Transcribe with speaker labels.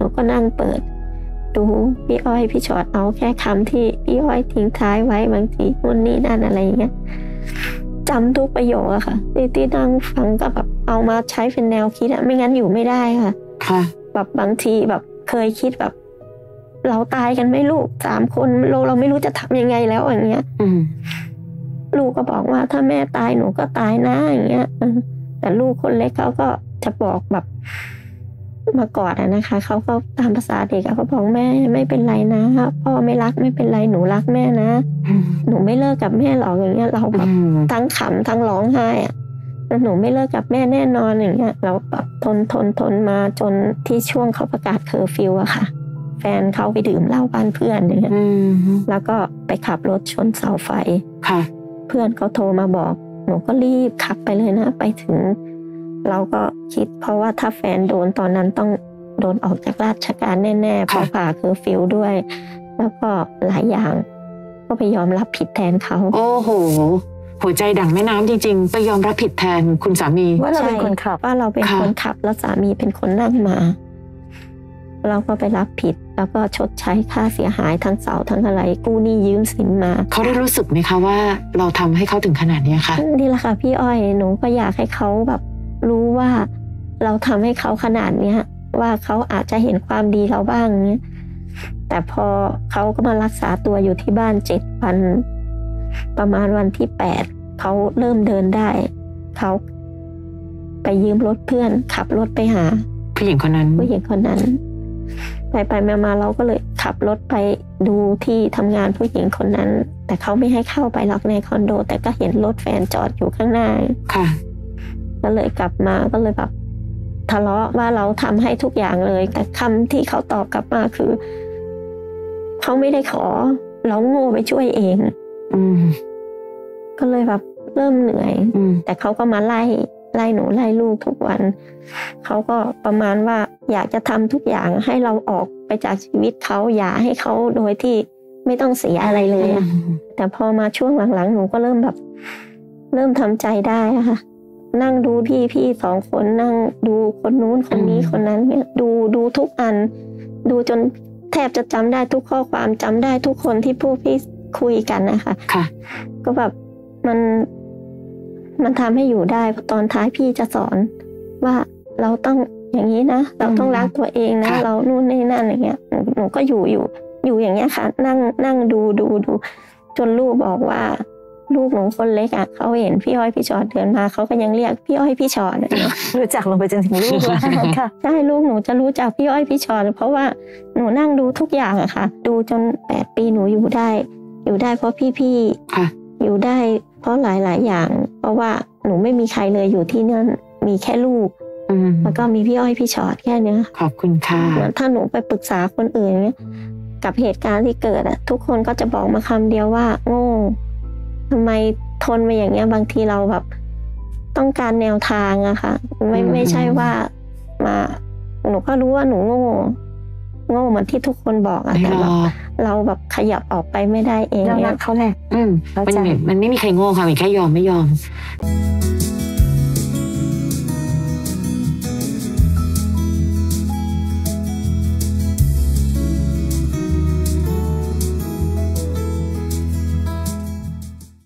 Speaker 1: ก็นั่งเปิดดูพี่อ้อยพี่ชอตเอาแค่คำที่พี่อ้อยทิ้งท้ายไว้บางทีนู่นนี่นั่นอะไรอย่างเงี้ยจำทุกประโยคอะค่ะที่นั่งฟังก็แบบเอามาใช้เป็นแนวคิดอะไม่งั้นอยู่ไม่ได้ค่ะแบบบางทีแบบเคยคิดแบบเราตายกันไหมลูก3 คนเราไม่รู้จะทำยังไงแล้วอย่างเงี้ยลูกก็บอกว่าถ้าแม่ตายหนูก็ตายนะอย่างเงี้ยแต่ลูกคนเล็กเขาก็จะบอกแบบมากอดนะคะเขาก็ตามภาษาเด็กเขาบอกแม่ไม่เป็นไรนะพ่อไม่รักไม่เป็นไรหนูรักแม่นะหนูไม่เลิกกับแม่หรอกอย่างเงี้ยเราแบบทั้งขำทั้งร้องไห้อะหนูไม่เลิกกับแม่แน่นอนอย่างเงี้ยเราแบบทนมาจนที่ช่วงเขาประกาศเคอร์ฟิวอะค่ะแฟนเขาไปดื่มเหล้าบ้านเพื่อนอย่างเงี้ยแล้วก็ไปขับรถชนเสาไฟเพื่อนเขาโทรมาบอกหนูก็รีบขับไปเลยนะไปถึงเราก็คิดเพราะว่าถ้าแฟนโดนตอนนั้นต้องโดนออกจากราชการแน่ๆเพราะผ่าเคอร์ฟิวด้วยแล้วก็หลายอย่างก็ไปยอมรับผิดแทนเขาโอ้โหหัวใจดั่งแม่น้ำจริงๆไปยอมรับผิดแทนคุณสามีว่าเราเป็นคนขับว่าเราเป็นคนขับแล้วสามีเป็นคนนั่งมาเราก็ไปรับผิดแล้วก็ชดใช้ค่าเสียหายทั้งเสาทั้งอะไรกู้หนี้ยืมสินมาเขาได้รู้สึกไหมคะว่าเราทำให้เขาถึงขนาดนี้คะนี่แหละค่ะพี่อ้อยหนูก็อยากให้เขาแบบรู้ว่าเราทำให้เขาขนาดเนี้ยว่าเขาอาจจะเห็นความดีเราบ้างเนี้ยแต่พอเขาก็มารักษาตัวอยู่ที่บ้าน7 วันประมาณวันที่8เขาเริ่มเดินได้เขาไปยืมรถเพื่อนขับรถไปหาผู้หญิงคนนั้นไปมาเราก็เลยขับรถไปดูที่ทำงานผู้หญิงคนนั้นแต่เขาไม่ให้เข้าไปหรอกในคอนโดแต่ก็เห็นรถแฟนจอดอยู่ข้างหน้าค่ะก็เลยกลับมาก็เลยแบบทะเลาะว่าเราทำให้ทุกอย่างเลยแต่คำที่เขาตอบกลับมาคือเขาไม่ได้ขอเราโง่ไปช่วยเองก็เลยแบบเริ่มเหนื่อยแต่เขาก็มาไล่หนูไล่ลูกทุกวันเขาก็ประมาณว่าอยากจะทำทุกอย่างให้เราออกไปจากชีวิตเขาอย่าให้เขาโดยที่ไม่ต้องเสียอะไรเลยแต่พอมาช่วงหลังๆหนูก็เริ่มแบบเริ่มทำใจได้ค่ะนั่งดูพี่2 คนนั่งดูคนนู้นคนนี้คนนั้นเนี่ยดูทุกอันดูจนแทบจะจำได้ทุกข้อความจำได้ทุกคนที่พวกพี่คุยกันนะคะค่ะก็แบบมันทำให้อยู่ได้ตอนท้ายพี่จะสอนว่าเราต้องอย่างนี้นะเราต้องรักตัวเองนะเรานู่นนี่นั่นอย่างเงี้ยหนูก็อยู่อย่างเงี้ยค่ะนั่งดูจนลูกบอกว่าลูกหนูคนเล็กอ่ะเขาเห็นพี่อ้อยพี่ชอตเดินมาเขาก็ยังเรียกพี่อ้อยพี่ชอตรู้จักลงไปจนถึงลูกแล้วค่ะใช่ลูกหนูจะรู้จักพี่อ้อยพี่ชอตเพราะว่าหนูนั่งดูทุกอย่างอะค่ะดูจน8 ปีหนูอยู่ได้เพราะพี่อยู่ได้เพราะหลายอย่างเพราะว่าหนูไม่มีใครเลยอยู่ที่นั่นมีแค่ลูกแล้วก็มีพี่อ้อยพี่ชอตแค่เนี้ยขอบคุณค่ะถ้าหนูไปปรึกษาคนอื่นเนี้ยกับเหตุการณ์ที่เกิดอะทุกคนก็จะบอกมาคำเดียวว่าโง่ทำไมทนมาอย่างเงี้ยบางทีเราแบบต้องการแนวทางอะค่ะไม่ใช่ว่ามาหนูก็รู้ว่าหนูโง่เหมือนที่ทุกคนบอกอะแต่แบบเราแบบขยับออกไปไม่ได้เองเนี่ยเขาแหละมันไม่มีใครโง่ค่ะมีแค่ยอมไม่ยอม